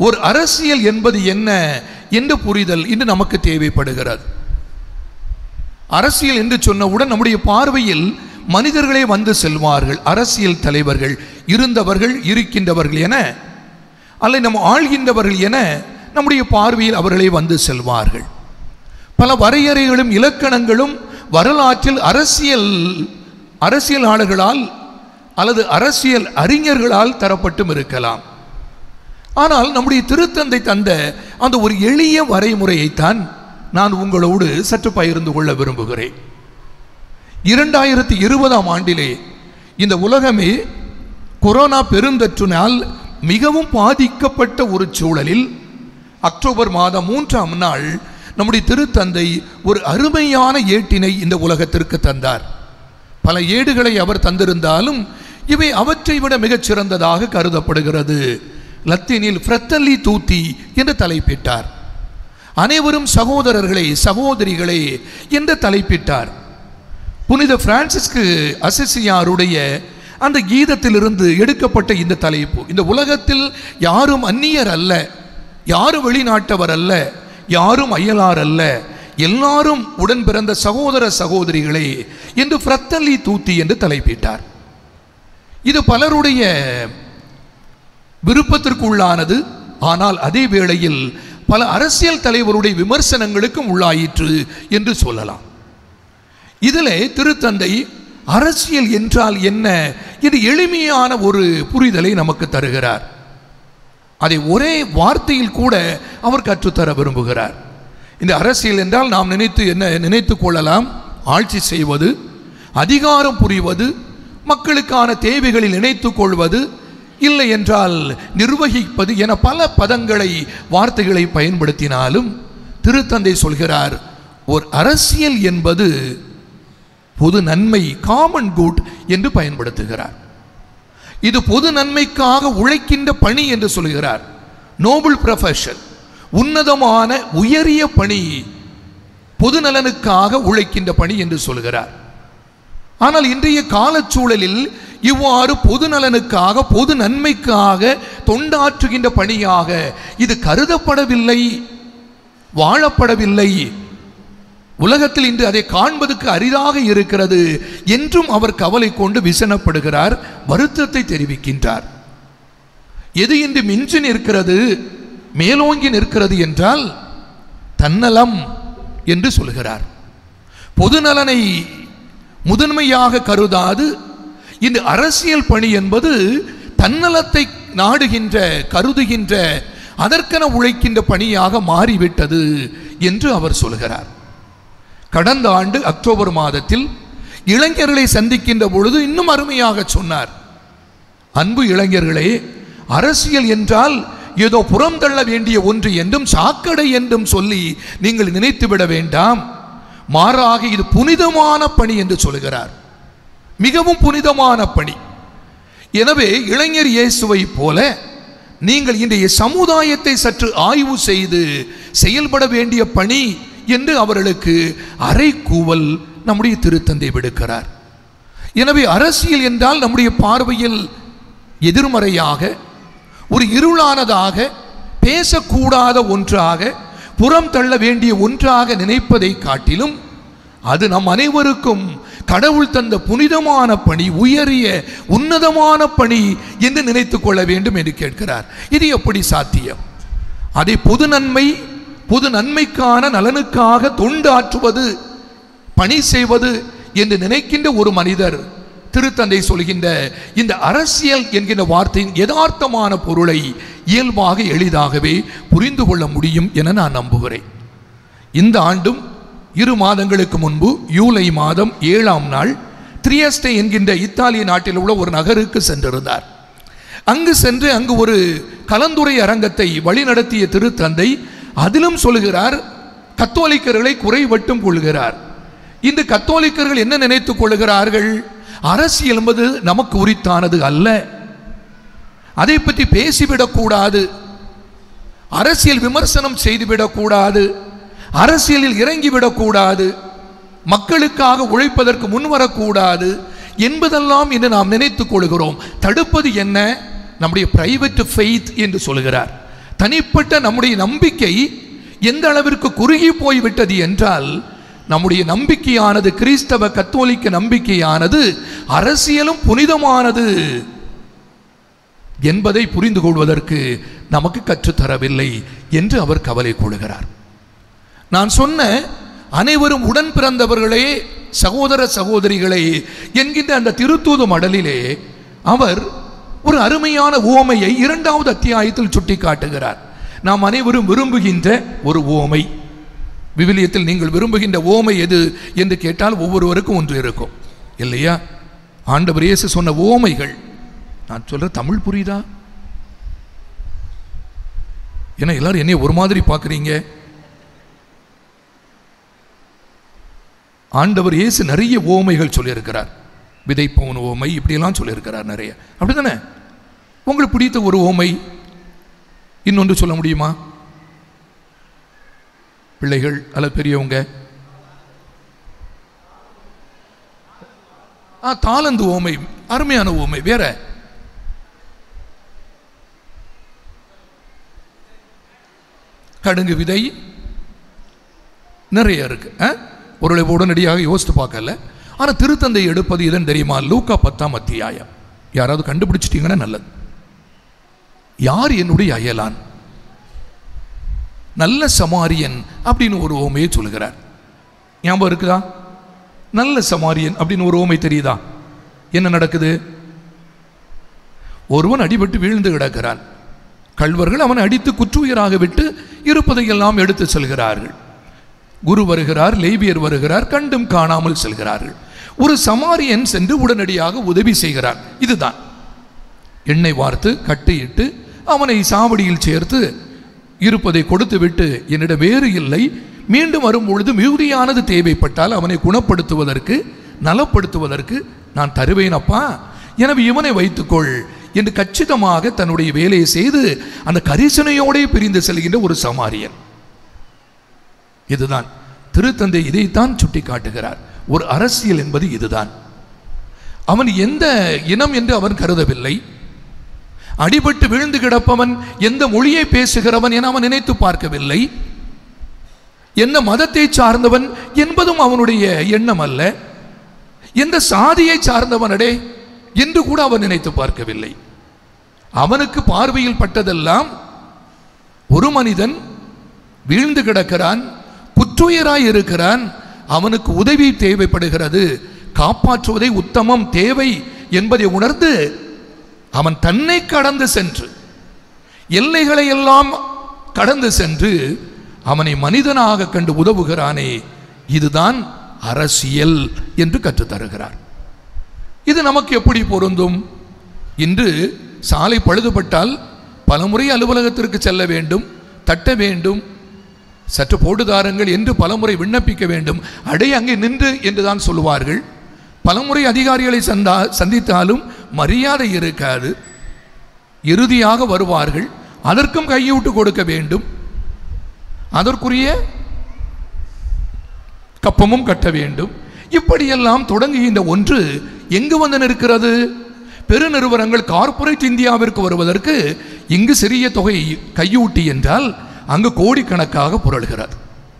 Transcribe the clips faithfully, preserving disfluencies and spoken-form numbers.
ஒரு அரசியல் என்பது என்ன என்ற புரிதல் இன்று நமக்கு தேவைப்படுகிறது. அரசியல் என்று சொன்னவுடன் நம்முடைய பார்வையில் மனிதர்களே வந்து செல்வார்கள். அரசியல் தலைவர்கள், இருந்தவர்கள், இருக்கின்றவர்கள் என, அல்ல நம்ம ஆள்கின்றவர்கள் என நம்முடைய பார்வையில் அவர்களே வந்து செல்வார்கள். பல வரையறைகளும் இலக்கணங்களும் வரலாற்றில் அரசியல் அரசியலாளர்களால் அல்லது அரசியல் அறிஞர்களால் தரப்பட்டும் இருக்கலாம். ஆனால் நம்முடைய திருத்தந்தை தந்த அந்த ஒரு எளிய வரைமுறையைத்தான் நான் உங்களோடு சற்று பகிர்ந்து கொள்ள விரும்புகிறேன். இரண்டாயிரத்தி இருபதாம் ஆண்டிலே இந்த உலகமே கொரோனா பெருந்தொற்றினால் மிகவும் பாதிக்கப்பட்ட ஒரு சூழலில் அக்டோபர் மாதம் மூன்றாம் நாள் நம்முடைய திருத்தந்தை ஒரு அருமையான ஏட்டினை இந்த உலகத்திற்கு தந்தார். பல ஏடுகளை அவர் தந்திருந்தாலும் இவை அவற்றை விட மிகச் சிறந்ததாக கருதப்படுகிறது. லத்தீனில் ஃப்ரெட்டல்லி தூத்தி என்று தலைப்பிட்டார். அனைவரும் சகோதரர்களே சகோதரிகளே என்று தலைப்பிட்டார். புனித பிரான்சிஸ்கு அசிசியாருடைய அந்த கீதத்திலிருந்து எடுக்கப்பட்ட இந்த தலைப்பு, இந்த உலகத்தில் யாரும் அந்நியர் அல்ல, யாரும் வெளிநாட்டவர் அல்ல, யாரும் அயலார் அல்ல, எல்லாரும் உடன் பிறந்த சகோதர சகோதரிகளே என்று ஃப்ரெட்டல்லி தூத்தி என்று தலைப்பிட்டார். இது பலருடைய விருப்பத்திற்குள்ளானது. ஆனால் அதே வேளையில் பல அரசியல் தலைவருடைய விமர்சனங்களுக்கும் உள்ளாயிற்று என்று சொல்லலாம். இதிலே திருத்தந்தை அரசியல் என்றால் என்ன இது எளிமையான ஒரு புரிதலை நமக்கு தருகிறார். அதை ஒரே வார்த்தையில் கூட அவர் கற்றுத்தர விரும்புகிறார். இந்த அரசியல் என்றால் நாம் நினைத்து என்ன நினைத்து கொள்ளலாம், ஆட்சி செய்வது, அதிகாரம் புரிவது, மக்களுக்கான தேவைகளில் நினைத்து கொள்வது, இல்லை என்றால் நிர்வகிப்பது என பல பதங்களை வார்த்தைகளை பயன்படுத்தினாலும் திருத்தந்தை சொல்கிறார், ஒரு அரசியல் என்பது பொது நன்மை, காமன் குட் என்று பயன்படுத்துகிறார். இது பொது நன்மைக்காக உழைக்கின்ற பணி என்று சொல்கிறார். நோபல் ப்ரொஃபஷன், உன்னதமான உயரிய பணி, பொது நலனுக்காக உழைக்கின்ற பணி என்று சொல்கிறார். ஆனால் இன்றைய காலச்சூழலில் இவ்வாறு பொது நலனுக்காக பொது நன்மைக்காக தொண்டாற்றுகின்ற பணியாக இது கருதப்படவில்லை, வாழப்படவில்லை. உலகத்தில் இன்று அதை காண்பதற்கு அரிதாக இருக்கிறது என்றும் அவர் கவலை கொண்டு விசனப்படுகிறார், வருத்தத்தை தெரிவிக்கின்றார். எது இன்று மிஞ்சி நிற்கிறது, மேலோங்கி நிற்கிறது என்றால் தன்னலம் என்று சொல்கிறார். பொது நலனை முதன்மையாக கருதாது இந்த அரசியல் பணி என்பது தன்னலத்தை நாடுகின்ற, கருதுகின்ற, அதற்கென உழைக்கின்ற பணியாக மாறிவிட்டது என்று அவர் சொல்கிறார். கடந்த ஆண்டு அக்டோபர் மாதத்தில் இளைஞர்களை சந்திக்கின்ற பொழுது இன்னும் அருமையாக சொன்னார், அன்பு இளைஞர்களே, அரசியல் என்றால் ஏதோ புறம் தள்ள வேண்டிய ஒன்று என்றும் சாக்கடை என்றும் சொல்லி நீங்கள் நினைத்துவிட வேண்டாம், மாறாக இது புனிதமான பணி என்று சொல்கிறார். மிகவும் புனிதமான பணி. எனவே இளைஞர் இயேசுவை போல நீங்கள் இன்றைய சமுதாயத்தை சற்று ஆய்வு செய்து செயல்பட வேண்டிய பணி என்று அவர்களுக்கு அறைகூவல் நம்முடைய திருத்தந்தை விடுக்கிறார். எனவே அரசியல் என்றால் நம்முடைய பார்வையில் எதிர்மறையாக, ஒரு இருளானதாக, பேசக்கூடாத ஒன்றாக, புறம் தள்ள வேண்டிய ஒன்றாக நினைப்பதை காட்டிலும் அது நம் அனைவருக்கும் கடவுள் தந்த புனிதமான பணி, உயரிய உன்னதமான பணி என்று நினைத்து கொள்ள வேண்டும் என்று கேட்கிறார். இது எப்படி சாத்தியம்? அதை பொது நன்மை, பொது நன்மைக்கான நலனுக்காக தொண்டாற்றுவது, பணி செய்வது என்று நினைக்கின்ற ஒரு மனிதர் திருத்தந்தை சொல்கின்ற இந்த அரசியல் என்கின்ற வார்த்தையின் யதார்த்தமான பொருளை இயல்பாக எளிதாகவே புரிந்து கொள்ள முடியும் என நான் நம்புகிறேன். இந்த ஆண்டும் இரு மாதங்களுக்கு முன்பு ஜூலை மாதம் ஏழாம் நாள் திரியஸ்டே என்கின்ற இத்தாலிய நாட்டில் உள்ள ஒரு நகருக்கு சென்றிருந்தார். அங்கு சென்று அங்கு ஒரு கலந்துரை அரங்கத்தை வழிநடத்திய திருத்தந்தை அதிலும் சொல்கிறார், கத்தோலிக்கர்களை குறைவட்டும் கொள்கிறார். இந்த கத்தோலிக்கர்கள் என்ன நினைத்துக் கொள்கிறார்கள்? அரசியல் என்பது நமக்கு உரித்தானது அல்ல, அதை பற்றி பேசிவிடக்கூடாது, அரசியல் விமர்சனம் செய்துவிடக்கூடாது, அரசியலில் இறங்கிவிடக்கூடாது, மக்களுக்காக உழைப்பதற்கு முன்வரக்கூடாது என்பதெல்லாம் என்று நாம் நினைத்துக் கொள்கிறோம். தடுப்பது என்ன? நம்முடைய பிரைவேட் ஃபெய்த் என்று சொல்கிறார். தனிப்பட்ட நம்முடைய நம்பிக்கை எந்த அளவிற்கு குறுகி போய்விட்டது என்றால், நம்முடைய நம்பிக்கையானது, கிறிஸ்தவ கத்தோலிக்க நம்பிக்கையானது அரசியலும் புனிதமானது என்பதை புரிந்து கொள்வதற்கு நமக்கு கற்றுத்தரவில்லை என்று அவர் கவலை கொள்கிறார். நான் சொன்ன அனைவரும் உடன் பிறந்தவர்களே, சகோதர சகோதரிகளே என்கின்ற அந்த திருத்தூது மடலிலே அவர் ஒரு அருமையான உவமையை இரண்டாவது அத்தியாயத்தில் சுட்டி காட்டுகிறார். நாம் அனைவரும் விரும்புகின்ற ஒரு உவமை. விவிலியத்தில் நீங்கள் விரும்புகின்ற உவமை எது என்று கேட்டால் ஒவ்வொருவருக்கும் ஒன்று இருக்கும் இல்லையா? ஆண்டவர் இயேசு சொன்ன உவமைகள். நான் சொல்ற தமிழ் புரியுதா? ஏன்னா எல்லாரும் என்னைய ஒரு மாதிரி பார்க்குறீங்க. ஆண்டவர் இயேசு நிறைய உவமைகள் சொல்லியிருக்கிறார். விதைப்பவன் உவமை இப்படியெல்லாம் சொல்லியிருக்கிறார் நிறைய. அப்படித்தானே? உங்களுக்கு பிடித்த ஒரு உவமை இன்னொன்று சொல்ல முடியுமா? பிள்ளைகள் அல்லது பெரியவங்க? ஆ, தாளந்து உவமை அருமையான உவமை. வேற? கடுங்கு விதை நிறைய இருக்கு. ஒரு உடனடியாக யோசித்து பார்க்கல. ஆனால் திருத்தந்தை எடுப்பது இதன் தெரியுமா? லூக்கா பத்தாம் அத்தியாயம். யாராவது கண்டுபிடிச்சிட்டீங்கன்னா நல்லது. யார் என்னுடைய அயலான்? நல்ல சமாரியன் அப்படின்னு ஒரு ஓமையை சொல்லுகிறார். ஞாபகம் இருக்குதா? நல்ல சமாரியன் அப்படின்னு ஒரு ஓமை தெரியுதா? என்ன நடக்குது? ஒருவன் அடிபட்டு வீழ்ந்து கிடக்கிறான். கள்வர்கள் அவனை அடித்து குற்றுயிராக விட்டு இருப்பதையெல்லாம் எடுத்து செல்கிறார்கள். குரு வருகிறார், லேவியர் வருகிறார், கண்டும் காணாமல் செல்கிறார்கள். ஒரு சமாரியன் சென்று உடனடியாக உதவி செய்கிறார். இதுதான் எண்ணெய் வார்த்து கட்டியிட்டு அவனை சாவடியில் சேர்த்து இருப்பதை கொடுத்து விட்டு, என்னிடம் வேறு இல்லை, மீண்டும் வரும் பொழுது மிகுதியானது தேவைப்பட்டால் அவனை குணப்படுத்துவதற்கு, நலப்படுத்துவதற்கு நான் தருவேன் அப்பா, எனவே இவனை வைத்துக்கொள் என்று கச்சிதமாக தன்னுடைய வேலையை செய்து அந்த கரிசனையோடு பிரிந்து செல்கின்ற ஒரு சமாரியன். இதுதான் திருத்தந்தை இதைத்தான் சுட்டி காட்டுகிறார். ஒரு அரசியல் என்பது இதுதான். அவன் எந்த இனம் என்று அவன் கருதவில்லை. அடிபட்டு விழுந்து கிடப்பவன் எந்த மொழியை பேசுகிறவன் என அவன் நினைத்து பார்க்கவில்லை. என்ன மதத்தை சார்ந்தவன் என்பதும் அவனுடைய எண்ணம் அல்ல. எந்த சாதியை சார்ந்தவனடே என்று கூட அவன் நினைத்து பார்க்கவில்லை. அவனுக்கு பார்வையில் பட்டதெல்லாம் ஒரு மனிதன் வீழ்ந்து கிடக்கிறான், குற்றுயிராய் இருக்கிறான், அவனுக்கு உதவி தேவைப்படுகிறது, காப்பாற்றுவதை உத்தமம் தேவை என்பதை உணர்ந்து அவன் தன்னை கடந்து சென்று, எல்லைகளை எல்லாம் கடந்து சென்று அவனை மனிதனாக கண்டு உதவுகிறானே, இதுதான் அரசியல் என்று கற்றுத்தருகிறார். இது நமக்கு எப்படி பொருந்தும்? இன்று சாலை பழுதுபட்டால் பலமுறை அலுவலகத்திற்கு செல்ல வேண்டும், தட்ட வேண்டும், சற்று போடுதாருங்கள் என்று பலமுறை விண்ணப்பிக்க வேண்டும். அடே அங்கே நின்று என்றுதான் சொல்லுவார்கள். பலமுறை அதிகாரிகளை சந்தா சந்தித்தாலும் மரியாதை இருக்காது. இறுதியாக வருவார்கள், அதற்கும் கையூட்டு கொடுக்க வேண்டும், அதற்குரிய கப்பமும் கட்ட வேண்டும். இப்படியெல்லாம் தொடங்குகின்ற ஒன்று எங்கு வந்து நிற்கிறது? பெருநிறுவனங்கள் கார்ப்பரேட் இந்தியாவிற்கு வருவதற்கு இங்கு சிறிய தொகை கையூட்டி என்றால் அங்கு கோடிக்கணக்காக புரள்கிறது.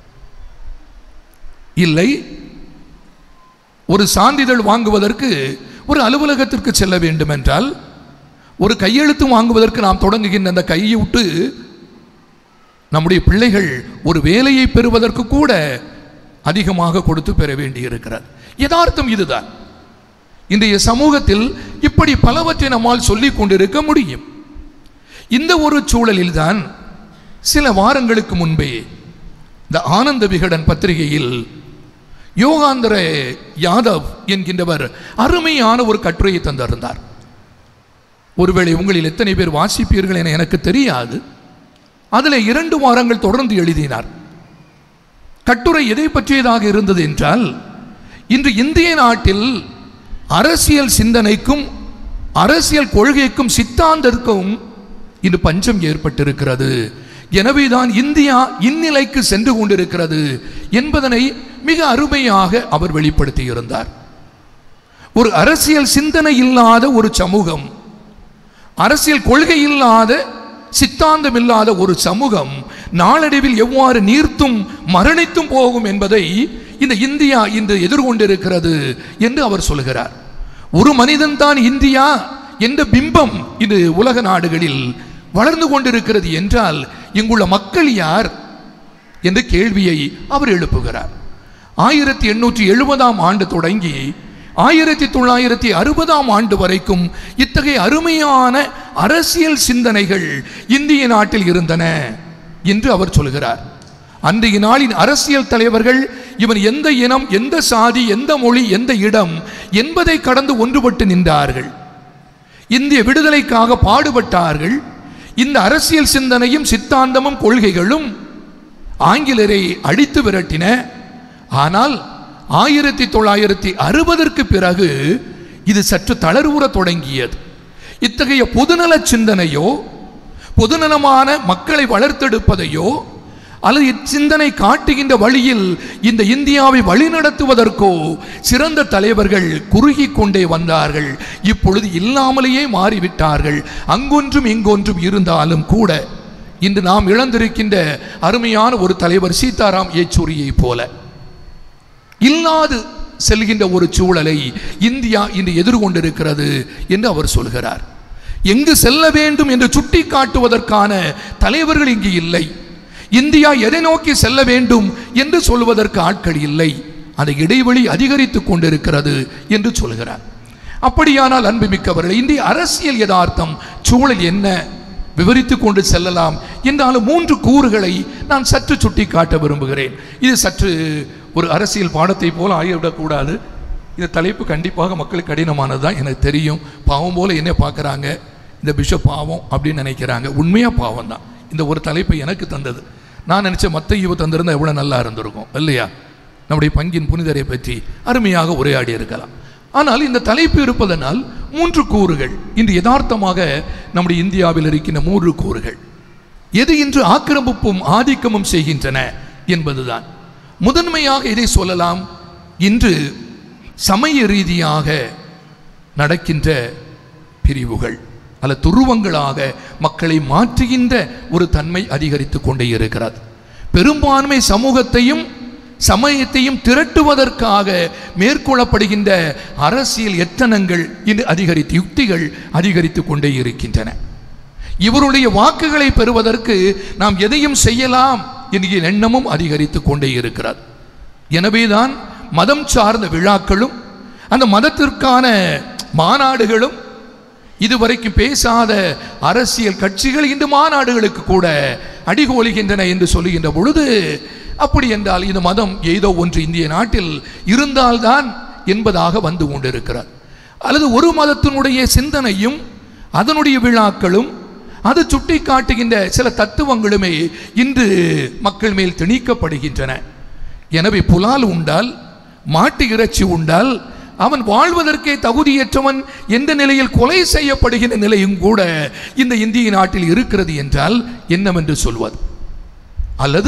இல்லை, ஒரு சான்றிதழ் வாங்குவதற்கு ஒரு அலுவலகத்திற்கு செல்ல வேண்டும் என்றால், ஒரு கையெழுத்து வாங்குவதற்கு நாம் தொடங்குகின்ற அந்த கையூட்டு நம்முடைய பிள்ளைகள் ஒரு வேலையை பெறுவதற்கு கூட அதிகமாக கொடுத்து பெற வேண்டியிருக்கிறது. யதார்த்தம் இதுதான். இன்றைய சமூகத்தில் இப்படி பலவற்றை நம்மால் சொல்லிக் கொண்டிருக்க முடியும். இந்த ஒரு சூழலில் தான் சில வாரங்களுக்கு முன்பே இந்த ஆனந்த விகடன் பத்திரிகையில் யோகாந்தர யாதவ் என்கின்றவர் அருமையான ஒரு கட்டுரையை தந்திருந்தார். ஒருவேளை உங்களில் எத்தனை பேர் வாசிப்பீர்கள் என எனக்கு தெரியாது. அதில் இரண்டு வாரங்கள் தொடர்ந்து எழுதினார். கட்டுரை எதை பற்றியதாக இருந்தது என்றால், இன்று இந்திய நாட்டில் அரசியல் சிந்தனைக்கும் அரசியல் கொள்கைக்கும் சித்தாந்தத்திற்கும் இன்று பஞ்சம் ஏற்பட்டிருக்கிறது. எனவேதான் இந்தியா இந்நிலைக்கு சென்று கொண்டிருக்கிறது என்பதனை மிக அருமையாக அவர் வெளிப்படுத்தி இருந்தார். ஒரு அரசியல் சிந்தனை இல்லாத ஒரு சமூகம், அரசியல் கொள்கை இல்லாத சித்தாந்தம் இல்லாத ஒரு சமூகம் நாளடைவில் எவ்வாறு நீர்த்தும் மரணித்தும் போகும் என்பதை இந்த இந்தியா இன்று எதிர்கொண்டிருக்கிறது என்று அவர் சொல்கிறார். ஒரு மனிதன் தான் இந்தியா என்ற பிம்பம் இது உலக நாடுகளில் வளர்ந்து கொண்டிருக்கிறது என்றால் இங்குள்ள மக்கள் யார் என்ற கேள்வியை அவர் எழுப்புகிறார். ஆயிரத்தி எண்ணூற்றி எழுபதாம் ஆண்டு தொடங்கி ஆயிரத்தி தொள்ளாயிரத்தி அறுபதாம் ஆண்டு வரைக்கும் இத்தகைய அருமையான அரசியல் சிந்தனைகள் இந்திய நாட்டில் இருந்தன என்று அவர் சொல்கிறார். அன்றைய நாளின் அரசியல் தலைவர்கள் இவன் எந்த இனம், எந்த சாதி, எந்த மொழி, எந்த இடம் என்பதை கடந்து ஒன்றுபட்டு நின்றார்கள். இந்திய விடுதலைக்காக பாடுபட்டார்கள். இந்த அரசியல் சிந்தனையும் சித்தாந்தமும் கொள்கைகளும் ஆங்கிலேயரை அடித்து விரட்டின. ஆனால் ஆயிரத்தி தொள்ளாயிரத்தி அறுபதற்கு பிறகு இது சற்று தளர்வுற தொடங்கியது. இத்தகைய பொதுநல சிந்தனையோ பொதுநலமான மக்களை வளர்த்தெடுப்பதையோ அல்லது இச்சிந்தனை காட்டுகின்ற வழியில் இந்த இந்தியாவை வழிநடத்துவதற்கோ சிறந்த தலைவர்கள் குறுகி கொண்டே வந்தார்கள். இப்பொழுது இல்லாமலேயே மாறிவிட்டார்கள். அங்கொன்றும் இங்கொன்றும் இருந்தாலும் கூட இன்று நாம் இழந்திருக்கின்ற அருமையான ஒரு தலைவர் சீதாராம் யெச்சூரியை போல இல்லாது செல்கின்ற ஒரு சூழலை இந்தியா இன்று எதிர்கொண்டிருக்கிறது என்று அவர் சொல்கிறார். எங்கு செல்ல வேண்டும் என்று சுட்டி காட்டுவதற்கான தலைவர்கள் இங்கு இல்லை. இந்தியா எதை நோக்கி செல்ல வேண்டும் என்று சொல்வதற்கு ஆட்கள் இல்லை. அந்த இடைவெளி அதிகரித்து கொண்டிருக்கிறது என்று சொல்கிறார். அப்படியானால் அன்புமிக்கவர்கள், இந்திய அரசியல் யதார்த்தம் சூழல் என்ன விவரித்து கொண்டு செல்லலாம் என்றாலும் மூன்று கூறுகளை நான் சற்று சுட்டி காட்ட விரும்புகிறேன். இது சற்று ஒரு அரசியல் பாடத்தை போல ஆகிவிடக்கூடாது. இந்த தலைப்பு கண்டிப்பாக மக்களுக்கு கடினமானது தான் எனக்கு தெரியும். பாவம் போல என்ன பார்க்குறாங்க, இந்த பிஷப் பாவம் அப்படின்னு நினைக்கிறாங்க. உண்மையாக பாவம் தான். இந்த ஒரு தலைப்பை எனக்கு தந்தது. நான் நினச்சேன் மற்ற ஈவு தந்திருந்தால் எவ்வளோ நல்லா இருந்திருக்கும் இல்லையா? நம்முடைய பங்கின் புனிதரை பற்றி அருமையாக உரையாடி இருக்கலாம். ஆனால் இந்த தலைப்பு இருப்பதனால் மூன்று கூறுகள் இன்று யதார்த்தமாக நம்முடைய இந்தியாவில் இருக்கின்ற மூன்று கூறுகள் எது இன்று ஆக்கிரமிப்பும் ஆதிக்கமும் செய்கின்றன என்பதுதான். முதன்மையாக இதை சொல்லலாம். இன்று சமய ரீதியாக நடக்கின்ற பிரிவுகள் அல்ல துருவங்களாக மக்களை மாற்றுகின்ற ஒரு தன்மை அதிகரித்து கொண்டே இருக்கிறது. பெரும்பான்மை சமூகத்தையும் சமயத்தையும் திரட்டுவதற்காக மேற்கொள்ளப்படுகின்ற அரசியல் எத்தனங்கள் இன்று அதிகரித்து யுக்திகள் அதிகரித்து கொண்டே இருக்கின்றன. இவருடைய வாக்குகளை பெறுவதற்கு நாம் எதையும் செய்யலாம் என்கிற எண்ணமும் அதிகரித்து கொண்டே இருக்கிறது. எனவேதான் மதம் சார்ந்த விழாக்களும் அந்த மதத்திற்கான மாநாடுகளும் இதுவரைக்கும் பேசாத அரசியல் கட்சிகள் இன்று மாநாடுகளுக்கு கூட அடிகோலுகின்றன என்று சொல்லுகின்ற பொழுது, அப்படி என்றால் இந்த மதம் ஏதோ ஒன்று இந்திய நாட்டில் இருந்தால்தான் என்பதாக வந்து கொண்டிருக்கிறார். அல்லது ஒரு மதத்தினுடைய சிந்தனையும் அதனுடைய விழாக்களும் அது சுட்டி காட்டுகின்ற சில தத்துவங்களுமே இன்று மக்கள் மேல் திணிக்கப்படுகின்றன. எனவே புலால் உண்டால், மாட்டு இறைச்சி உண்டால் அவன் வாழ்வதற்கே தகுதியற்றவன் என்ற நிலையில் கொலை செய்யப்படுகின்ற நிலையும் கூட இந்த இந்திய நாட்டில் இருக்கிறது என்றால் என்னவென்று சொல்வது? அல்லது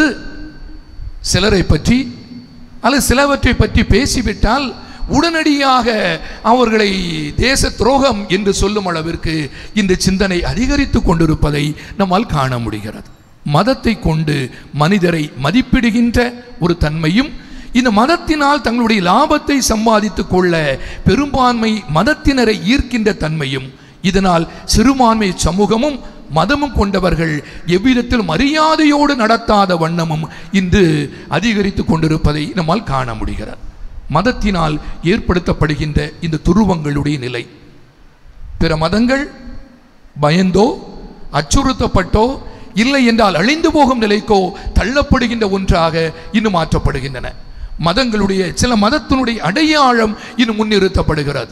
சிலரை பற்றி அல்லது சிலவற்றை பற்றி பேசிவிட்டால் உடனடியாக அவர்களை தேச துரோகம் என்று சொல்லும் அளவிற்கு இந்த சிந்தனை அதிகரித்து கொண்டிருப்பதை நம்மால் காண முடிகிறது. மதத்தை கொண்டு மனிதரை மதிப்பிடுகின்ற ஒரு தன்மையும், இந்த மதத்தினால் தங்களுடைய லாபத்தை சம்பாதித்துக் கொள்ள பெரும்பான்மை மதத்தினரை ஈர்க்கின்ற தன்மையும், இதனால் சிறுபான்மை சமூகமும் மதமும் கொண்டவர்கள் எவ்விதத்தில் மரியாதையோடு நடத்தாத வண்ணமும் இன்று அதிகரித்து கொண்டிருப்பதை நம்மால் காண முடிகிறது. மதத்தினால் ஏற்படுத்தப்படுகின்ற இந்த துருவங்களுடைய நிலை பிற மதங்கள் பயந்தோ அச்சுறுத்தப்பட்டோ இல்லை என்றால் அழிந்து போகும் நிலைக்கோ தள்ளப்படுகின்ற ஒன்றாக இன்னும் மாற்றப்படுகின்றன. மதங்களுடைய சில மதத்தினுடைய அடையாளம் இன்னும் முன்னிறுத்தப்படுகிறது.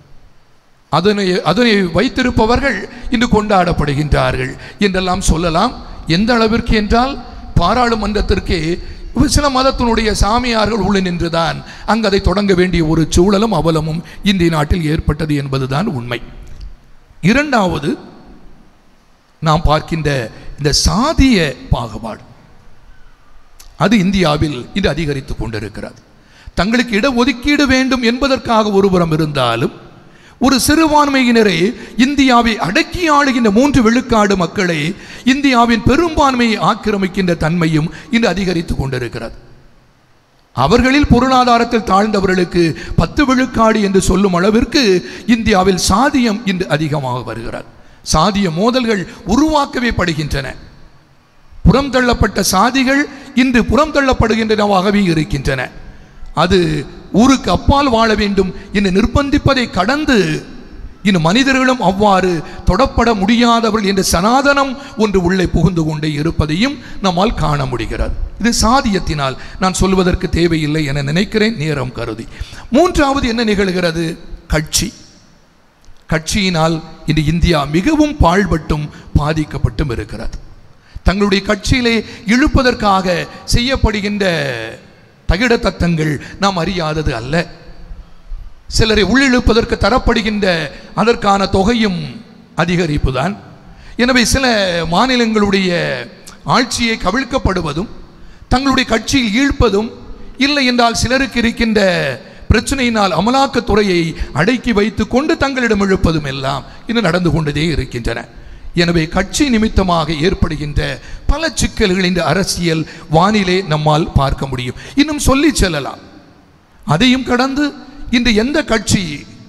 அதனை அதனை வைத்திருப்பவர்கள் இன்று கொண்டாடப்படுகின்றார்கள் என்றெல்லாம் சொல்லலாம். எந்த அளவிற்கு என்றால் பாராளுமன்றத்திற்கே சில மதத்தினுடைய சாமியார்கள் உள்ள நின்றுதான் அங்கு அதை தொடங்க வேண்டிய ஒரு சூழலும் அவலமும் இந்திய நாட்டில் ஏற்பட்டது என்பதுதான் உண்மை. இரண்டாவது நாம் பார்க்கின்ற இந்த சாதிய பாகுபாடு, அது இந்தியாவில் இன்று அதிகரித்து கொண்டிருக்கிறது. தங்களுக்கு இடஒதுக்கீடு வேண்டும் என்பதற்காக ஒருபுறம் இருந்தாலும் ஒரு சிறுபான்மையினரே இந்தியாவை அடக்கி ஆளுகின்ற மூன்று விழுக்காடு மக்களை இந்தியாவின் பெரும்பான்மையை ஆக்கிரமிக்கின்ற தன்மையும் இன்று அதிகரித்து கொண்டிருக்கிறது. அவர்களில் பொருளாதாரத்தில் தாழ்ந்தவர்களுக்கு பத்து விழுக்காடு என்று சொல்லும் அளவிற்கு இந்தியாவில் சாதியம் இன்று அதிகமாக வருகிறது. சாதிய மோதல்கள் உருவாக்கவே படுகின்றன. புறம் தள்ளப்பட்ட சாதிகள் இன்று புறம் தள்ளப்படுகின்றனவாகவே இருக்கின்றன. அது ஊருக்கு அப்பால் வாழ வேண்டும் என்று நிர்பந்திப்பதை கடந்து இன்னும் மனிதர்களும் அவ்வாறு தொடப்பட முடியாதவர்கள் என்ற சனாதனம் ஒன்று உள்ளே புகுந்து கொண்டே இருப்பதையும் நம்மால் காண முடிகிறது. இது சாதியத்தினால் நான் சொல்வதற்கு தேவையில்லை என நினைக்கிறேன், நேரம் கருதி. மூன்றாவது என்ன நிகழ்கிறது? கட்சி. கட்சியினால் இன்று இந்தியா மிகவும் பாழ்பட்டும் பாதிக்கப்பட்டும் இருக்கிறது. தங்களுடைய கட்சியிலே இழுப்பதற்காக செய்யப்படுகின்ற தகிட தத்தங்கள் நாம் அறியாதது அல்ல. சிலரை உள்ளிழுப்பதற்கு தரப்படுகின்ற அதற்கான தொகையும் அதிகரிப்பு தான். எனவே சில மாநிலங்களுடைய ஆட்சியை கவிழ்க்கப்படுவதும் தங்களுடைய கட்சியில் ஈழ்ப்பதும், இல்லை என்றால் சிலருக்கு இருக்கின்ற பிரச்சனையினால் அமலாக்கத்துறையை அடக்கி வைத்து கொண்டு தங்களிடம் இழுப்பதும் எல்லாம் இன்னும் நடந்து கொண்டதே இருக்கின்றன. எனவே கட்சி நிமித்தமாக ஏற்படுகின்ற பல சிக்கல்கள் இந்த அரசியல் வானிலே நம்மால் பார்க்க முடியும். இன்னும் சொல்லி செல்லலாம். அதையும் கடந்து இன்று எந்த கட்சி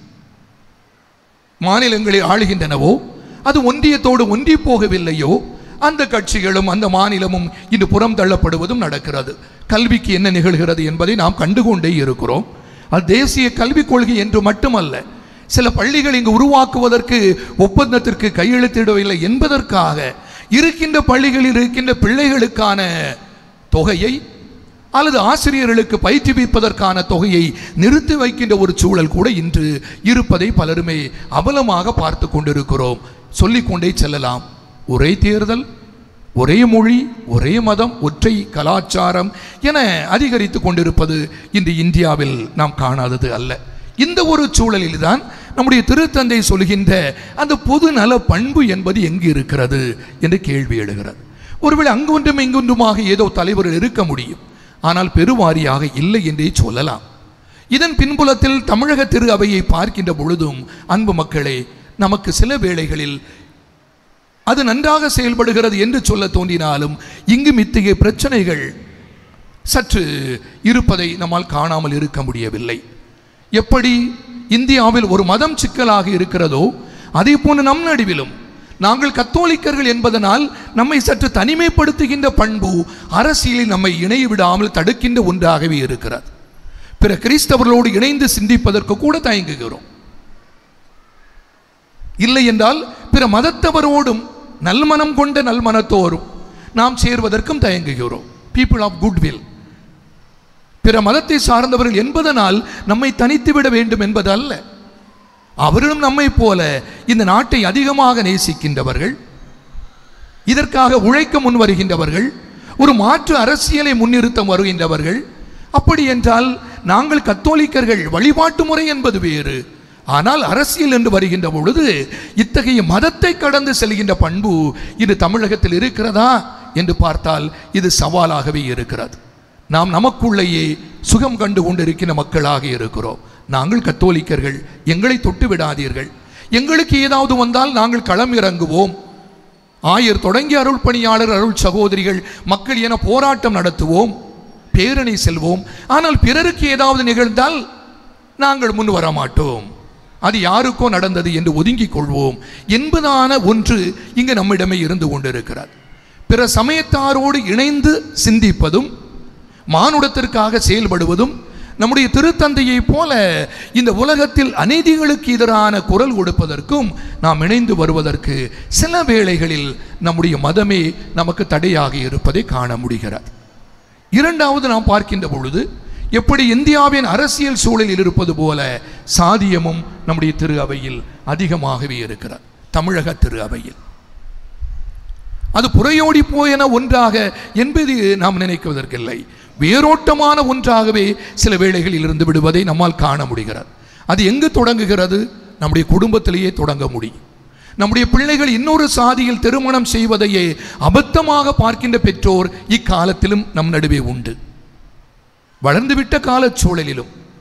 மாநிலங்களை ஆளுகின்றனவோ, அது ஒன்றியத்தோடு ஒன்றி போகவில்லையோ, அந்த கட்சிகளும் அந்த மாநிலமும் இன்று புறம் தள்ளப்படுவதும் நடக்கிறது. கல்விக்கு என்ன நிகழ்கிறது என்பதை நாம் கண்டுகொண்டே இருக்கிறோம். அது தேசிய கல்விக் கொள்கை என்று மட்டுமல்ல, சில பள்ளிகள் இங்கு உருவாக்குவதற்கு ஒப்பந்தத்திற்கு கையெழுத்திடவில்லை என்பதற்காக இருக்கின்ற பள்ளிகளில் இருக்கின்ற பிள்ளைகளுக்கான தொகையை அல்லது ஆசிரியர்களுக்கு பயிற்றுவிப்பதற்கான தொகையை நிறுத்தி வைக்கின்ற ஒரு சூழல் கூட இன்று இருப்பதை பலருமே அவலமாக பார்த்து கொண்டிருக்கிறோம். சொல்லிக்கொண்டே செல்லலாம். ஒரே தேர்தல், ஒரே மொழி, ஒரே மதம், ஒற்றை கலாச்சாரம் என அதிகரித்து கொண்டிருப்பது இன்று இந்தியாவில் நாம் காணாதது அல்ல. இந்த ஒரு சூழலில் தான் நம்முடைய திருத்தந்தை சொல்கின்ற அந்த பொது நல பண்பு என்பது எங்கு இருக்கிறது என்று கேள்வி எழுகிறது. ஒருவேளை அங்கொன்றும் இங்கொன்றுமாக ஏதோ தலைவர்கள் இருக்க முடியும், ஆனால் பெருவாரியாக இல்லை என்றே சொல்லலாம். இதன் பின்புலத்தில் தமிழக திரு அவையை பார்க்கின்ற பொழுதும் அன்பு மக்களே, நமக்கு சில வேளைகளில் அது நன்றாக செயல்படுகிறது என்று சொல்ல தோன்றினாலும் இங்கும் இத்தகைய பிரச்சனைகள் சற்று இருப்பதை நம்மால் காணாமல் இருக்க முடியவில்லை. எப்படி இந்தியாவில் ஒரு மதம் சிக்கலாக இருக்கிறதோ, அதே போன்று நம் நடுவிலும் நாங்கள் கத்தோலிக்கர்கள் என்பதனால் நம்மை சற்று தனிமைப்படுத்துகின்ற பண்பு அரசியலில் நம்மை இணைய விடாமல் தடுக்கின்ற ஒன்றாகவே இருக்கிறது. பிற கிறிஸ்தவர்களோடு இணைந்து சிந்திப்பதற்கு கூட தயங்குகிறோம். இல்லை என்றால் பிற மதத்தவரோடும் நல்மனம் கொண்ட நல்மனத்தோரும் நாம் சேர்வதற்கும் தயங்குகிறோம். பீப்புள் ஆஃப் குட்வில், பிற மதத்தை சார்ந்தவர்கள் என்பதனால் நம்மை தனித்துவிட வேண்டும் என்பது அல்ல. அவர்களும் நம்மை போல இந்த நாட்டை அதிகமாக நேசிக்கின்றவர்கள், இதற்காக உழைக்க முன் வருகின்றவர்கள், ஒரு மாற்று அரசியலை முன்னிறுத்த வருகின்றவர்கள். அப்படி என்றால் நாங்கள் கத்தோலிக்கர்கள், வழிபாட்டு முறை என்பது வேறு. ஆனால் அரசியல் என்று வருகின்ற பொழுது இத்தகைய மதத்தை கடந்து செல்கின்ற பண்பு இது தமிழகத்தில் இருக்கிறதா என்று பார்த்தால் இது சவாலாகவே இருக்கிறது. நாம் நமக்குள்ளேயே சுகம் கண்டு கொண்டிருக்கிற மக்களாக இருக்கிறோம். நாங்கள் கத்தோலிக்கர்கள், எங்களை தொட்டு விடாதீர்கள், எங்களுக்கு ஏதாவது வந்தால் நாங்கள் களம் இறங்குவோம், ஆயர் தொடங்கி அருள் பணியாளர், அருள் சகோதரிகள், மக்கள் என போராட்டம் நடத்துவோம், பேரணி செல்வோம். ஆனால் பிறருக்கு ஏதாவது நிகழ்ந்தால் நாங்கள் முன் வர மாட்டோம், அது யாருக்கோ நடந்தது என்று ஒதுங்கிக் கொள்வோம் என்பதான ஒன்று இங்கு நம்மிடமே இருந்து கொண்டிருக்கிறது. பிற சமயத்தாரோடு இணைந்து சிந்திப்பதும் மானுடத்திற்காக செயல்படுவதும் நம்முடைய திருத்தந்தையை போல இந்த உலகத்தில் அநீதிகளுக்கு எதிரான குரல் கொடுப்பதற்கும் நாம் இணைந்து வருவதற்கு சில வேளைகளில் நம்முடைய மதமே நமக்கு தடையாக இருப்பதை காண முடிகிறது. இரண்டாவது, நாம் பார்க்கின்ற பொழுது எப்படி இந்தியாவின் அரசியல் சூழலில் இருப்பது போல சாதியமும் நம்முடைய திரு அவையில் அதிகமாகவே இருக்கிறது. தமிழக திரு அவையில் அது புறையோடி போயென ஒன்றாக என்பது நாம் நினைக்குவதற்கில்லை, வேரோட்டமான ஒன்றாகவே சில வேளைகளில் இருந்து விடுவதை நம்மால் காண முடிகிறது. அது எங்கு தொடங்குகிறது? நம்முடைய குடும்பத்திலேயே தொடங்க முடியும். நம்முடைய பிள்ளைகள் இன்னொரு சாதியில் திருமணம் செய்வதையே அபத்தமாக பார்க்கின்ற பெற்றோர் இக்காலத்திலும் நம் நடுவே உண்டு. வளர்ந்துவிட்ட கால சூழலிலும்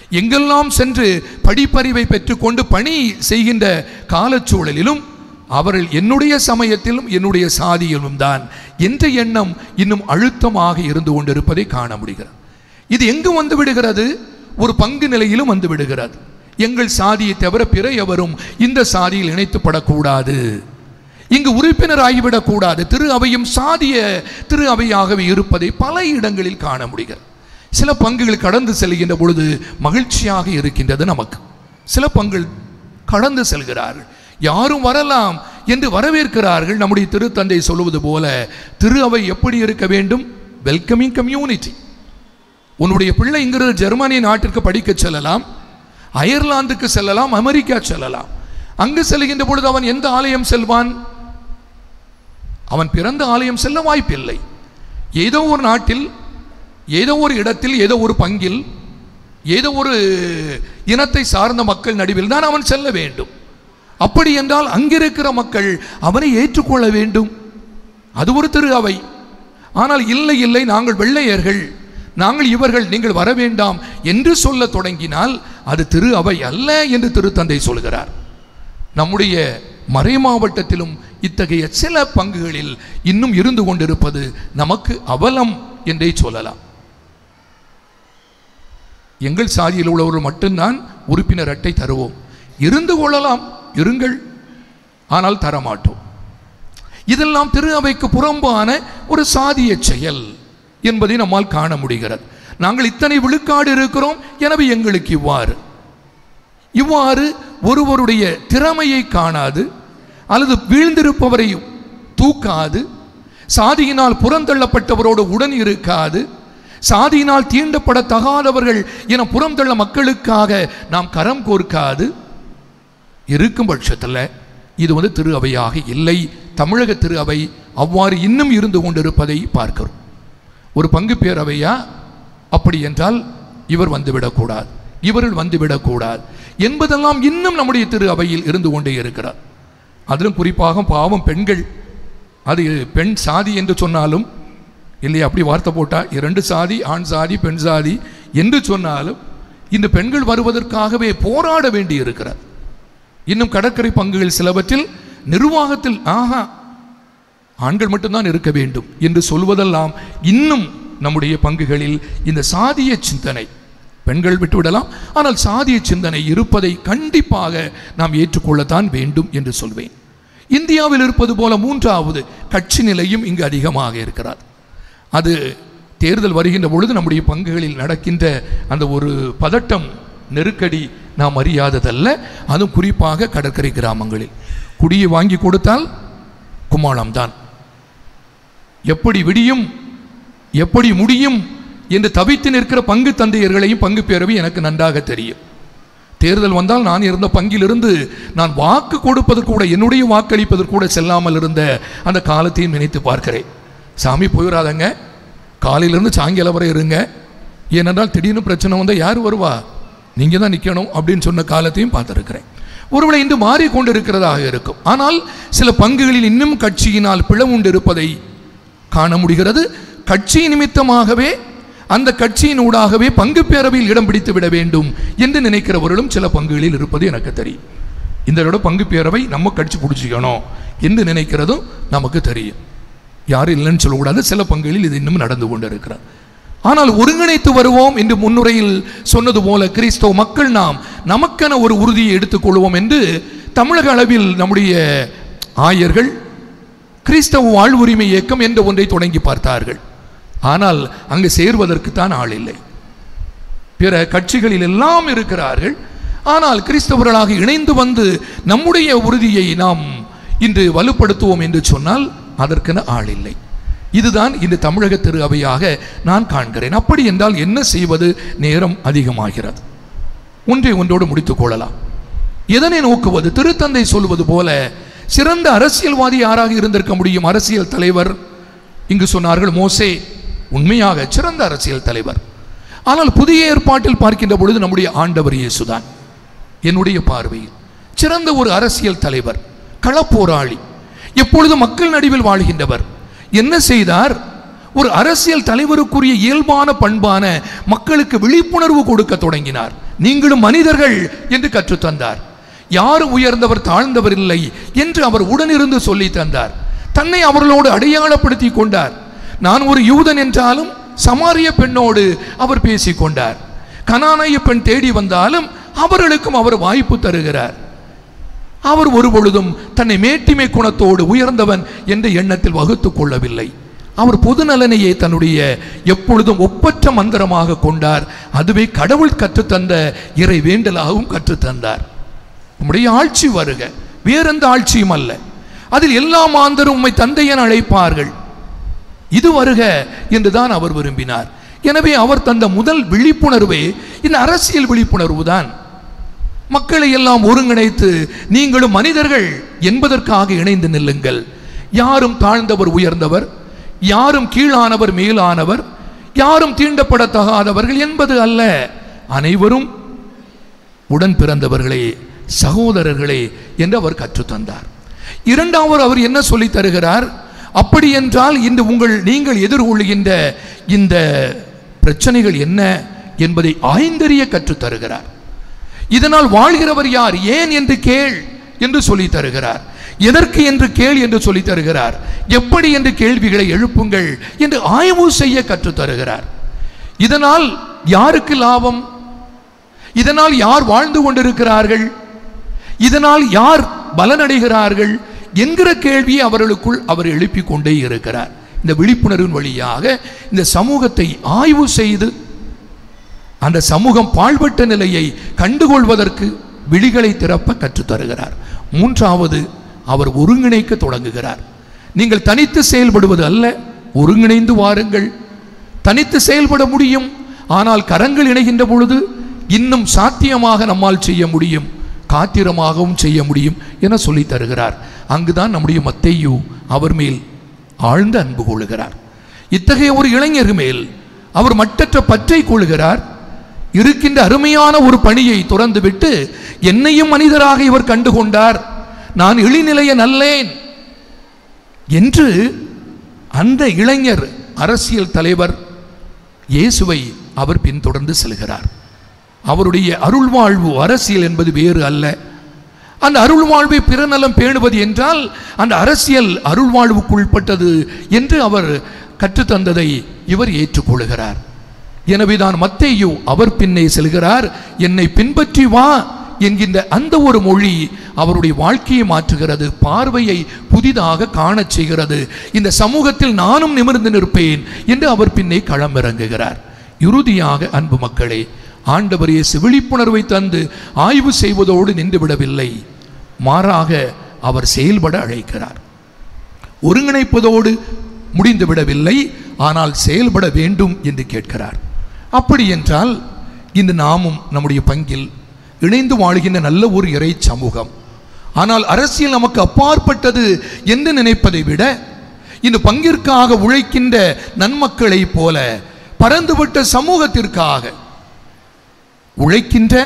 எங்கெல்லாம் சென்று படிப்பறிவை பெற்றுக்கொண்டு பணி செய்கின்ற காலச்சூழலிலும் அவர்கள் என்னுடைய சமயத்திலும் என்னுடைய சாதியிலும் தான் என்ற எண்ணம் இன்னும் அழுத்தமாக இருந்து கொண்டிருப்பதை காண முடிகிறது. இது எங்கு வந்து விடுகிறது? ஒரு பங்கு நிலையிலும் வந்து விடுகிறது. எங்கள் சாதியை தவிர பிற எவரும் இந்த சாதியில் இணைத்துப்படக்கூடாது, இங்கு உறுப்பினர் ஆகிவிடக்கூடாது. திரு அவையும் சாதிய திரு அவையாகவே இருப்பதை பல இடங்களில் காண முடிகிறது. சில பங்குகள் கடந்து செல்கின்ற பொழுது மகிழ்ச்சியாக இருக்கின்றது நமக்கு. சில பங்குகள் கடந்து செல்கிறார்கள், யாரும் வரலாம் என்று வரவேற்கிறார்கள். நம்முடைய திருத்தந்தை சொல்லுவது போல திரு அவை எப்படி இருக்க வேண்டும்? Welcoming community. உன்னுடைய பிள்ளை இங்கிருந்து ஜெர்மனி நாட்டிற்கு படிக்க செல்லலாம், அயர்லாந்துக்கு செல்லலாம், அமெரிக்கா செல்லலாம். அங்கு செல்கின்ற பொழுது அவன் எந்த ஆலயம் செல்வான்? அவன் பிறந்த ஆலயம் செல்ல வாய்ப்பில்லை. ஏதோ ஒரு நாட்டில், ஏதோ ஒரு இடத்தில், ஏதோ ஒரு பங்கில், ஏதோ ஒரு இனத்தை சார்ந்த மக்கள் நடுவில் தான் அவன் செல்ல வேண்டும். அப்படி என்றால் அங்கிருக்கிற மக்கள் அவனை ஏற்றுக்கொள்ள வேண்டும். அது ஒரு திரு அவை. ஆனால் இல்லை இல்லை, நாங்கள் வெள்ளையர்கள், நாங்கள் இவர்கள், நீங்கள் வர வேண்டாம் என்று சொல்ல தொடங்கினால் அது திரு அவை அல்ல என்று திருத்தந்தை சொல்கிறார். நம்முடைய மறை மாவட்டத்திலும் இத்தகைய சில பங்குகளில் இன்னும் இருந்து கொண்டிருப்பது நமக்கு அவலம் என்றே சொல்லலாம். எங்கள் சாதியில் உள்ளவர்கள் மட்டும்தான் உறுப்பினர் அட்டை தருவோம். இருந்து கொள்ளலாம், இருங்கள், ஆனால் தரமாட்டோம். இதெல்லாம் திரு அவைக்கு புறம்பான ஒரு சாதிய செயல் என்பதை நம்மால் காண முடிகிறது. நாங்கள் இத்தனை விழுக்காடு இருக்கிறோம், எனவே எங்களுக்கு இவ்வாறு இவ்வாறு ஒருவருடைய திறமையை காணாது அல்லது வீழ்ந்திருப்பவரை தூக்காது, சாதியினால் புறந்தள்ளப்பட்டவரோடு உடன் இருக்காது, சாதியினால் தீண்டப்படத்தகாதவர்கள் என புறந்தள்ள மக்களுக்காக நாம் கரம் கோர்க்காது இருக்கும் பட்சத்தில் இது வந்து திரு அவையாக இல்லை. தமிழக திரு அவை அவ்வாறு இன்னும் இருந்து கொண்டிருப்பதை பார்க்கிறோம். ஒரு பங்கு பேரவையா? அப்படி என்றால் இவர் வந்துவிடக்கூடாது, இவர்கள் வந்துவிடக்கூடாது என்பதெல்லாம் இன்னும் நம்முடைய திரு அவையில் இருந்து கொண்டே இருக்கிறார். அதிலும் குறிப்பாக பாவம் பெண்கள், அது பெண் சாதி என்று சொன்னாலும் இல்லையா, அப்படி வார்த்தை போட்டால் இரண்டு சாதி, ஆண் சாதி பெண் சாதி என்று சொன்னாலும் இந்த பெண்கள் வருவதற்காகவே போராட வேண்டி இருக்கிறார். இன்னும் கடற்கரை பங்குகள் சிலவற்றில் நிர்வாகத்தில் ஆஹா ஆண்கள் மட்டும்தான் இருக்க வேண்டும் என்று சொல்வதெல்லாம் இன்னும் நம்முடைய பங்குகளில் இந்த சாதிய சிந்தனை, பெண்கள் விட்டுவிடலாம், ஆனால் சாதிய சிந்தனை இருப்பதை கண்டிப்பாக நாம் ஏற்றுக்கொள்ளத்தான் வேண்டும் என்று சொல்வேன். இந்தியாவில் இருப்பது போல மூன்றாவது கட்சி நிலையும் இங்கு அதிகமாக இருக்கிறார். அது தேர்தல் வருகின்ற பொழுது நம்முடைய பங்குகளில் நடக்கின்ற அந்த ஒரு பதட்டம், நெருக்கடி நாம் அறியாததல்ல. அதுவும் குறிப்பாக கடற்கரை கிராமங்களில் குடியை வாங்கி கொடுத்தால் கும்மாளம்தான். எப்படி விடியும், எப்படி முடியும் என்று தவித்து நிற்கிற பங்கு தந்தையர்களையும் பங்கு பேரவை எனக்கு நன்றாக தெரியும். தேர்தல் வந்தால் நான் இருந்த பங்கிலிருந்து நான் வாக்கு கொடுப்பதற்கு கூட, என்னுடைய வாக்களிப்பதற்கு கூட செல்லாமல் இருந்த அந்த காலத்தையும் நினைத்து பார்க்கிறேன். சாமி போயிடாதங்க, காலையிலிருந்து சாயங்காலம் வரை இருங்க, ஏனென்றால் திடீர்னு பிரச்சனை வந்தால் யார் வருவா, நீங்கள் தான் நிற்கணும் அப்படின்னு சொன்ன காலத்தையும் பார்த்துருக்கிறேன். ஒருவேளை இன்று மாறிக்கொண்டிருக்கிறதாக இருக்கும். ஆனால் சில பங்குகளில் இன்னும் கட்சியினால் பிளவுண்டு இருப்பதை காண முடிகிறது. கட்சி நிமித்தமாகவே, அந்த கட்சியின் ஊடாகவே பங்கு பேரவையில் இடம் பிடித்து விட வேண்டும் என்று நினைக்கிறவர்களும் சில பங்குகளில் இருப்பது எனக்கு தெரியும். இந்த பங்கு பேரவை நம்ம கட்சி பிடிச்சிக்கணும் என்று நினைக்கிறதும் நமக்கு தெரியும். யாரும் இல்லைன்னு சொல்லக்கூடாது, சில பங்குகளில் இது இன்னும் நடந்து கொண்டு இருக்கிறார். ஆனால் ஒருங்கிணைத்து வருவோம் என்று முன்னுரையில் சொன்னது போல கிறிஸ்தவ மக்கள் நாம் நமக்கென ஒரு உறுதியை எடுத்துக்கொள்வோம் என்று தமிழக அளவில் நம்முடைய ஆயர்கள் கிறிஸ்தவ வாழ்வுரிமை இயக்கம் என்ற ஒன்றை தொடங்கி பார்த்தார்கள். ஆனால் அங்கு சேர்வதற்கு தான் ஆள் இல்லை. பிற கட்சிகளில் எல்லாம் இருக்கிறார்கள். ஆனால் கிறிஸ்தவர்களாக இணைந்து வந்து நம்முடைய உறுதியை நாம் இன்று வலுப்படுத்துவோம் என்று சொன்னால் அதற்கென ஆள் இல்லை. இதுதான் இந்த தமிழக திரு அவையாக நான் காண்கிறேன். அப்படி என்றால் என்ன செய்வது? நேரம் அதிகமாகிறது. ஒன்றை ஒன்றோடு முடித்துக் கொள்ளலாம். எதனை நோக்குவது? திருத்தந்தை சொல்வது போல சிறந்த அரசியல்வாதி யாராக இருந்திருக்க முடியும்? அரசியல் தலைவர். இங்கு சொன்னார்கள் மோசே, உண்மையாக சிறந்த அரசியல் தலைவர். ஆனால் புதிய ஏற்பாட்டில் பார்க்கின்ற பொழுது நம்முடைய ஆண்டவர் இயேசுதான் என்னுடைய பார்வையில் சிறந்த ஒரு அரசியல் தலைவர், களப்போராளி, எப்பொழுது மக்கள் நடுவில் வாழ்கின்றவர். என்ன செய்தார்? ஒரு அரசியல் தலைவருக்குரிய இயல்பான பண்பான மக்களுக்கு விழிப்புணர்வு கொடுக்க தொடங்கினார். நீங்களும் மனிதர்கள் என்று கற்றுத்தந்தார். யாரும் உயர்ந்தவர் தாழ்ந்தவர் இல்லை என்று அவர் உடனிருந்து சொல்லி தந்தார். தன்னை அவர்களோடு அடையாளப்படுத்தி கொண்டார். நான் ஒரு யூதன் என்றாலும் சமாரிய பெண்ணோடு அவர் பேசிக்கொண்டார். கனானிய பெண் தேடி வந்தாலும் அவர்களுக்கும் அவர் வாய்ப்பு தருகிறார். அவர் ஒரு பொழுதும் தன்னை மேட்டிமை குணத்தோடு உயர்ந்தவன் என்ற எண்ணத்தில் வகுத்து கொள்ளவில்லை. அவர் பொது நலனையே தன்னுடைய எப்பொழுதும் ஒப்பற்ற மந்திரமாக கொண்டார். அதுவே கடவுள் கற்றுத்தந்த இறை வேண்டலாகவும் கற்றுத்தந்தார். நம்முடைய ஆட்சி வருக, வேறெந்த ஆட்சியும் அல்ல. அதில் எல்லா மாந்தரும் உம்மை தந்தை என அழைப்பார்கள். இது வருக என்றுதான் அவர் விரும்பினார். எனவே அவர் தந்த முதல் விழிப்புணர்வே இந்த அரசியல் விழிப்புணர்வு தான். மக்களை எல்லாம் ஒருங்கிணைத்து நீங்களும் மனிதர்கள் என்பதற்காக இணைந்து நில்லுங்கள். யாரும் தாழ்ந்தவர் உயர்ந்தவர், யாரும் கீழானவர் மேலானவர், யாரும் தீண்டப்படத்தகாதவர்கள் என்பது அல்ல. அனைவரும் உடன் பிறந்தவர்களே, சகோதரர்களே என்று அவர் கற்றுத்தந்தார். இரண்டாவது அவர் என்ன சொல்லி தருகிறார்? அப்படி என்றால் இந்த உங்கள் நீங்கள் எதிர்கொள்கின்ற இந்த பிரச்சனைகள் என்ன என்பதை ஆய்ந்தறிய கற்றுத் தருகிறார். இதனால் வாழ்கிறவர் யார், ஏன் என்று கேள் என்று சொல்லி தருகிறார். எதற்கு என்று கேள் என்று சொல்லி தருகிறார். எப்படி என்று கேள்விகளை எழுப்புங்கள் என்று ஆய்வு செய்ய கற்றுத் தருகிறார். இதனால் யாருக்கு லாபம், இதனால் யார் வாழ்ந்து கொண்டிருக்கிறார்கள், இதனால் யார் பலனடைகிறார்கள் என்கிற கேள்வியை அவர்களுக்குள் அவர் எழுப்பிக் கொண்டே இருக்கிறார். இந்த விழிப்புணர்வின் வழியாக இந்த சமூகத்தை ஆய்வு செய்து அந்த சமூகம் பாழ்பட்ட நிலையை கண்டுகொள்வதற்கு விழிகளை திறப்ப கற்றுத்தருகிறார். மூன்றாவது அவர் ஒருங்கிணைக்க தொடங்குகிறார். நீங்கள் தனித்து செயல்படுவது அல்ல, ஒருங்கிணைந்து வாருங்கள். தனித்து செயல்பட முடியும், ஆனால் கரங்கள் இணைகின்ற பொழுது இன்னும் சாத்தியமாக நம்மால் செய்ய முடியும், காத்திரமாகவும் செய்ய முடியும் என சொல்லி தருகிறார். அங்குதான் நம்முடைய மத்தேயு அவர் மேல் ஆழ்ந்த அன்பு கொள்கிறார். இத்தகைய ஒரு இளைஞர் மேல் அவர் மட்டற்ற பற்றை கொள்கிறார். இருக்கின்ற அருமையான ஒரு பணியை துறந்துவிட்டு என்னையும் மனிதராக இவர் கண்டுகொண்டார், நான் இழிநிலைய நல்லேன் என்று அந்த இளைஞர் அரசியல் தலைவர் இயேசுவை அவர் பின்தொடர்ந்து செல்கிறார். அவருடைய அருள்வாழ்வு அரசியல் என்பது வேறு அல்ல. அந்த அருள்வாழ்வை பிறநலம் பேணுவது என்றால் அந்த அரசியல் அருள்வாழ்வுக்குள்பட்டது என்று அவர் கற்றுத்தந்ததை இவர் ஏற்றுக்கொள்கிறார். எனவேதான் மத்தேயு அவர் பின்னே செல்கிறார். என்னை பின்பற்றி வா என்கின்ற அந்த ஒரு மொழி அவருடைய வாழ்க்கையை மாற்றுகிறது, பார்வையை புதிதாக காணச் செய்கிறது. இந்த சமூகத்தில் நானும் நிமிர்ந்து நிற்பேன் என்று அவர் பின்னே களமிறங்குகிறார். இறுதியாக அன்பு மக்களே, ஆண்டவர் இயேசு விழிப்புணர்வை தந்து ஆய்வு செய்வதோடு நின்றுவிடவில்லை, மாறாக அவர் செயல்பட அழைக்கிறார். ஒருங்கிணைப்பதோடு முடிந்து விடவில்லை, ஆனால் செயல்பட வேண்டும் என்று கேட்கிறார். அப்படி என்றால் இன்று நாமும் நம்முடைய பங்கில் இணைந்து வாழ்கின்ற நல்ல ஒரு இறை சமூகம், ஆனால் அரசியல் நமக்கு அப்பாற்பட்டது என்று நினைப்பதை விட இந்த பங்கிற்காக உழைக்கின்ற நன்மக்களை போல பரந்துபட்ட சமூகத்திற்காக உழைக்கின்ற,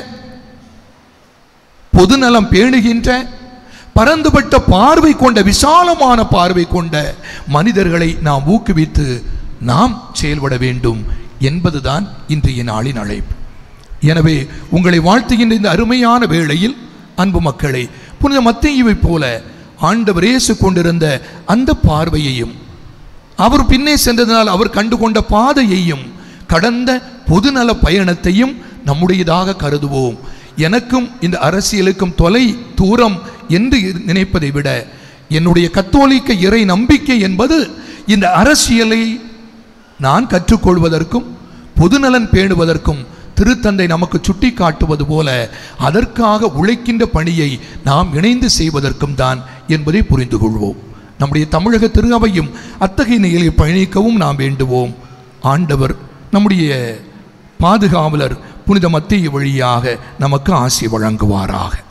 பொதுநலம் பேணுகின்ற, பரந்துபட்ட பார்வை கொண்ட, விசாலமான பார்வை கொண்ட மனிதர்களை நாம் ஊக்குவித்து நாம் செயல்பட வேண்டும் என்பதுதான் இன்றைய நாளின் அழைப்பு. எனவே உங்களை வாழ்த்துகின்ற இந்த அருமையான வேளையில் அன்பு மக்களை, புனித மத்தேயுவை போல ஆண்டவர் இயேசு கொண்டிருந்த அந்த பார்வையையும் அவர் பின்னே சென்றதனால் அவர் கண்டுகொண்ட பாதையையும் கடந்த பொதுநல பயணத்தையும் நம்முடையதாக கருதுவோம். எனக்கும் இந்த அரசியலுக்கும் தொலை தூரம் என்று நினைப்பதை விட என்னுடைய கத்தோலிக்க இறை நம்பிக்கை என்பது இந்த அரசியலை நான் கற்றுக்கொள்வதற்கும் பொதுநலன் பேணுவதற்கும் திருத்தந்தை நமக்கு சுட்டி காட்டுவது போல அதற்காக உழைக்கின்ற பணியை நாம் இணைந்து செய்வதற்கும் தான் என்பதை புரிந்து கொள்வோம். நம்முடைய தமிழக திரு அவையும் அத்தகைய நிலையை பயணிக்கவும் நாம் வேண்டுவோம். ஆண்டவர் நம்முடைய பாதுகாவலர் புனித மத்தேயு வழியாக நமக்கு ஆசி வழங்குவாராக.